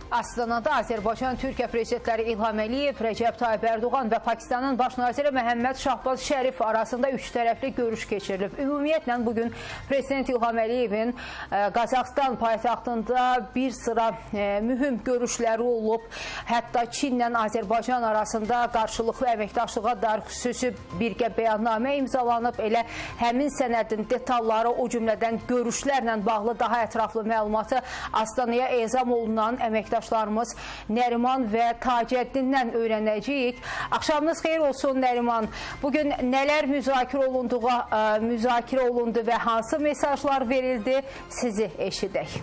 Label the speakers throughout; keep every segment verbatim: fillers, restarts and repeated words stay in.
Speaker 1: Astanada Azərbaycan-Türkiyə prezidentləri İlham Əliyev, Rəcəb Tayyip Ərdoğan və Pakistanın baş naziri Məhəmməd Şahbaz Şərif arasında üç tərəfli görüş keçirilib. Ümumiyyətlə bugün Prezident İlham Əliyevin Qazaxstan paytaxtında bir sıra mühüm görüşləri olub. Hətta Çinlə Azərbaycan arasında qarşılıqlı əməkdaşlığa dair xüsusi birgə bəyannamə imzalanıb. Elə həmin sənədin detalları, o cümlədən görüşlərlə bağlı daha ətraflı məlumatı Astanaya ezam olunan əməkdaşlıqlar Arkadaşlarımız Nəriman və Tacəddin'dən öyrənəcəyik. Axşamınız xeyir olsun Nəriman. Bugün nələr müzakirə olunduğu, müzakirə olundu və hansı mesajlar verildi? Sizi eşidək.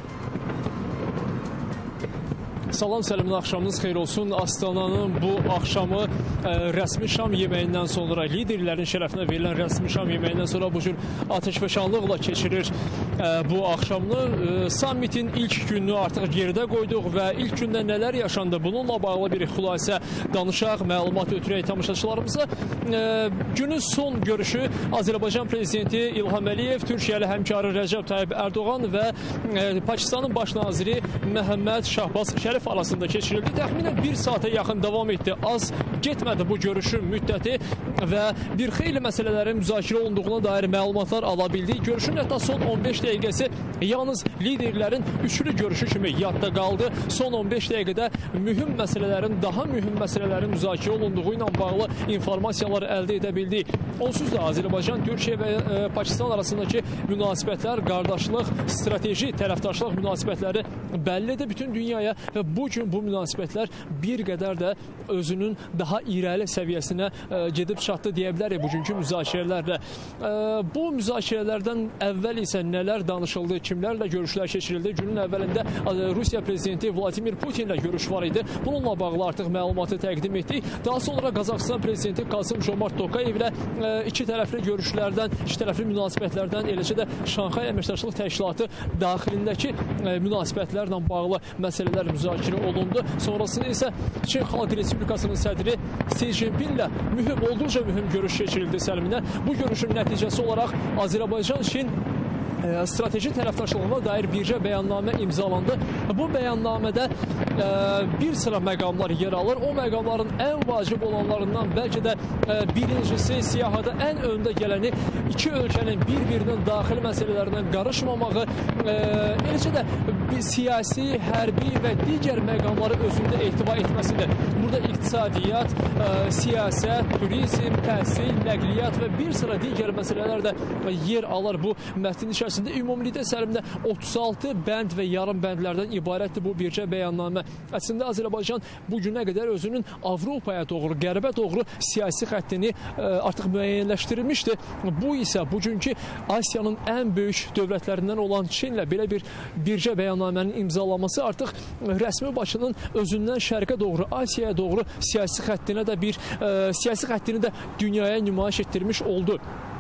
Speaker 2: Salam Səlimin, axşamınız xeyir olsun. Astananın bu axşamı ə, rəsmi şam yeməyindən sonra, liderlərin şərəfinə verilən rəsmi şam yeməyindən sonra bu cür ateşfəşanlıqla keçirir ə, bu axşamını. Ə, sammitin ilk gününü artıq geridə qoyduq və ilk gündə nələr yaşandı? Bununla bağlı bir xülasə danışaq, məlumat ötürək tamaşaçılarımıza. Ə, günün son görüşü Azərbaycan prezidenti İlham Əliyev, Türkiyəli həmkarı Rəcəb Tayyip Ərdoğan və ə, Pakistanın baş naziri Məhəmməd Şahbaz Şərif arasında keçirildi. Təxminən bir saata yaxın davam etdi. Az getmədi bu görüşün müddəti və bir xeyli məsələlərin müzakirə olunduğuna dair məlumatlar ala bildik. Görüşün hətta son on beş dəqiqəsi yalnız liderlərin üçlü görüşü kimi yadda qaldı. Son on beş dəqiqədə mühüm məsələlərin, daha mühüm məsələlərin müzakirə olunduğu ilə bağlı informasiyalar əldə edə bildik. Onsuz da Azərbaycan, Türkiyə və e, Pakistan arasındakı münasibətlər, qardaşlıq, strateji tərəfdaşlıq münasibətləri bəllidir bütün dünyaya və bu gün bu münasibətlər bir qədər də özünün daha irəli səviyyəsinə ə, gedib çatdı deyə bilərik bugünkü müzakirələrlə. Ə, bu müzakirələrdən əvvəl isə nələr danışıldı, kimlərlə görüşlər keçirildi? Günün əvvəlində ə, Rusiya prezidenti Vladimir Putinlə görüş var idi. Bununla bağlı artıq məlumatı təqdim etdik. Daha sonra Qazaxstan prezidenti Kasım Jomart Tokayev ilə ə, iki tərəfli görüşlərdən, iki tərəfli münasibətlərdən, eləcə də Şanxay Əməkdaşlıq Təşkilatı daxilindəki ə, münasibətlərlə bağlı məsələlər müzakirə olundu. Sonrasında isə Çin Xalq Respublikasının sədri Si Jinpinglə mühüm, olduqca mühüm görüş keçirildi Səliminə. Bu görüşün nəticəsi olaraq Azərbaycan-Çin strateji tərəfdaşlığına dair bircə bəyannamə imzalandı. Bu bəyannamədə ə, bir sıra məqamlar yer alır. O məqamların ən vacib olanlarından bəlkə də ə, birincisi, siyahıda ən öndə gələni iki ölkənin bir-birinin daxili məsələlərindən qarışmamağı, ə, eləcə də siyasi, hərbi və digər məqamları özündə ehtiva etməsidir. Burada iqtisadiyyat, ə, siyasət, turizm, təhsil, nəqliyyat və bir sıra digər məsələlər də yer alır bu mətnin içərisində. Ümumilikdə Səlimdə otuz altı bənd və yarım bəndlərdən ibarətdir bu bircə bəyannamə. Əslində Azərbaycan bu günə qədər özünün Avropaya doğru, qərbə doğru siyasi xəttini ə, artıq müəyyənləşdirilmişdi. Bu isə bugünkü Asiyanın ən böyük dövlətlərindən olan Çinlə belə bir bircə bəyannamənin imzalanması artıq rəsmi Bakının özündən şərqə doğru, Asiyaya doğru siyasi xəttinə də bir ə, siyasi xəttini də dünyaya nümayiş etdirmiş oldu.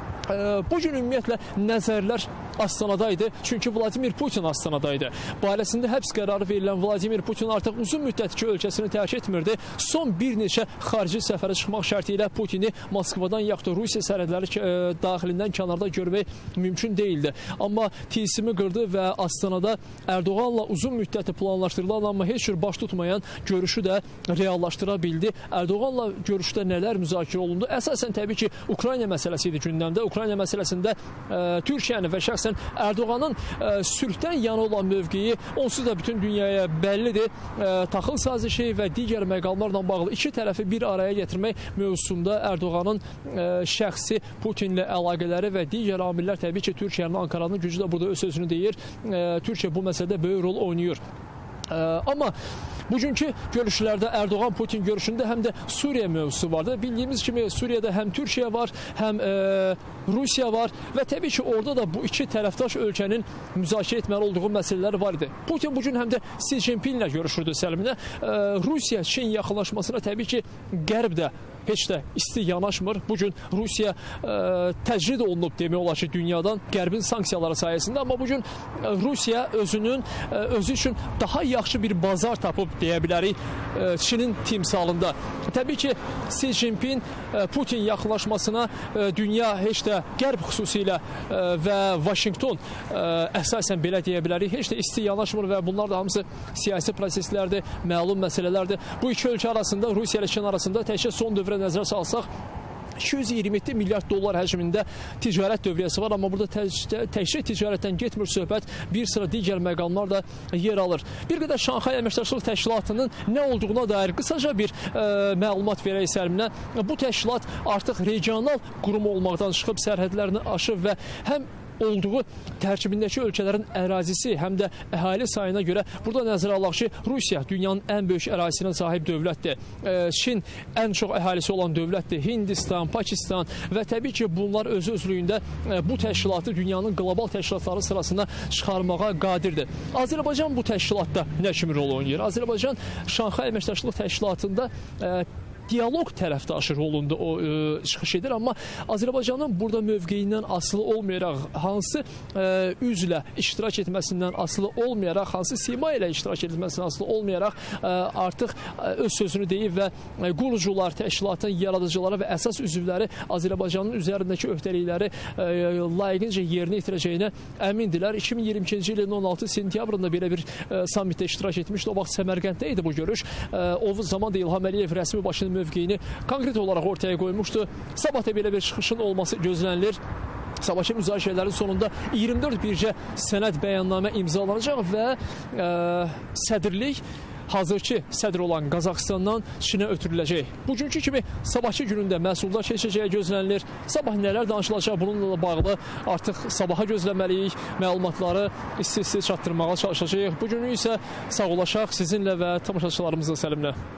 Speaker 2: Bu gün ümumiyyətlə nəzərlər Astanadaydı. Çünki Vladimir Putin Astanadaydı. Barəsində həbs qərarı verilən Vladimir Putin artıq uzun müddət ki, ölkəsini tərk etmirdi. Son bir neçə xarici səfərə çıxmaq şərti ilə Putini Moskvadan yaxud Rusiya sərhədləri e, daxilindən kənarda görmək mümkün değildi. Amma tilsimi qırdı və Astanada Ərdoğanla uzun müddəti planlaşdırılan, amma heç cür baş tutmayan görüşü də reallaşdıra bildi. Ərdoğanla görüşdə nələr müzakirə olundu? Əsasən təbii ki, Ukrayna məsələsi idi gündəmdə. Ukrayna məsələsində ə, Türkiyənin və şəxsən Ərdoğanın ə, sülhdən yana olan mövqeyi onsuz da bütün dünyaya bəllidir. Ə, taxıl sazişi və digər məqamlarla bağlı iki tərəfi bir araya gətirmək mövzusunda Ərdoğanın ə, şəxsi Putinlə əlaqələri və digər amillər təbii ki, Türkiyənin, Ankaranın gücü də burada öz sözünü deyir. Ə, Türkiyə bu məsələdə böyük rol oynayır. Ə, amma bugünkü görüşlərdə Ərdoğan-Putin görüşündə həm də Suriya mövzusu vardı. Bildiyimiz kimi Suriyada həm Türkiyə var, həm e, Rusiya var və təbii ki, orada da bu iki tərəfdaş ölkənin müzakirə etməli olduğu məsələlər var idi. Putin bugün həm də Si Jinpinglə görüşürdü Səliminə. E, Rusiya-Çin yaxınlaşmasına təbii ki, Qərb də heç də isti yanaşmır. Bu gün Rusiya ə, təcrid olunub demək olar ki, dünyadan qərbin sanksiyaları sayəsində, amma bu gün Rusiya özünün ə, özü üçün daha yaxşı bir bazar tapıb deyə bilərik ə, Çinin timsalında. Təbii ki, Xi Jinping ə, Putin yaxınlaşmasına ə, dünya heç də qərb xüsusilə ə, və Vaşinqton ə, əsasən belə deyə bilərik, heç də isti yanaşmır və bunlar da hamısı siyasi proseslərdir, məlum məsələlərdir. Bu iki ölkə arasında, Rusiya ilə Çin arasında təkcə son dövrə nəzər salsaq, iki yüz iyirmi yeddi milyard dollar həcmində ticarət dövriyyəsi var, amma burada təkcə ticarətdən getmir söhbət, bir sıra digər məqamlar da yer alır. Bir qədər Şanxay Əməkdaşlıq Təşkilatının nə olduğuna dair qısaca bir ə, məlumat verək Sərminə. Bu təşkilat artıq regional qurum olmaqdan çıxıb, sərhədlərini aşıb və həm olduğu tərkibindəki ölkələrin ərazisi, həm də əhali sayına görə burada nəzərə alaq ki, Rusiya dünyanın ən böyük ərazisinə sahib dövlətdir. Çin ən çox əhalisi olan dövlətdir. Hindistan, Pakistan və təbii ki, bunlar özü-özlüyündə bu təşkilatı dünyanın qlobal təşkilatları sırasına çıxarmağa qadirdir. Azərbaycan bu təşkilatda nə kimi rol oynayır? Azərbaycan Şanxay Əməkdaşlıq Təşkilatında diyaloq tərəfdaşı rolunda o e, çıxış edir, amma Azərbaycanın burada mövqeyindən asılı olmayaraq, hansı e, üzlə iştirak etməsindən asılı olmayaraq, hansı sima ilə iştirak etməsindən asılı olmayaraq e, artıq e, öz sözünü deyib və e, qurucular, təşkilatın yaradıcıları və əsas üzvləri Azərbaycanın üzərindəki öhdəlikləri e, layiqincə yerinə yetirəcəyinə əmindilər. iki min iyirmi ikinci ilin on altı sentyabrında belə bir e, sammitdə iştirak etmişdi. O vaxt Səmərqənddə idi bu görüş. E, o zaman da İlham Əliyev rəsmi başını mövqeyini konkret olaraq ortaya qoymuşdu. Sabah da belə bir çıxışın olması gözlənilir. Sabahki müzakirələrin sonunda iyirmi dörd bircə sənəd bəyannamə imzalanacaq və ə, sədrlik hazırki sədr olan Qazaxıstandan Çinə ötürüləcək. Bugünkü kimi sabahki günündə məhsullar keçəcəyə gözlənilir. Sabah nələr danışılacaq bununla bağlı artıq sabaha gözləməliyik. Məlumatları isti-isti çatdırmağa çalışacağıq. Bugünü isə sağ olaşaq sizinlə və tamaşaçılarımızla Səlimlə.